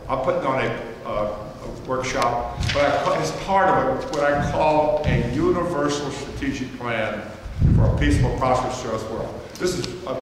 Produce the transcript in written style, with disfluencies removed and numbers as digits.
I'm putting on a workshop, but as part of it, what I call a universal strategic plan for a peaceful, prosperous, just world. This is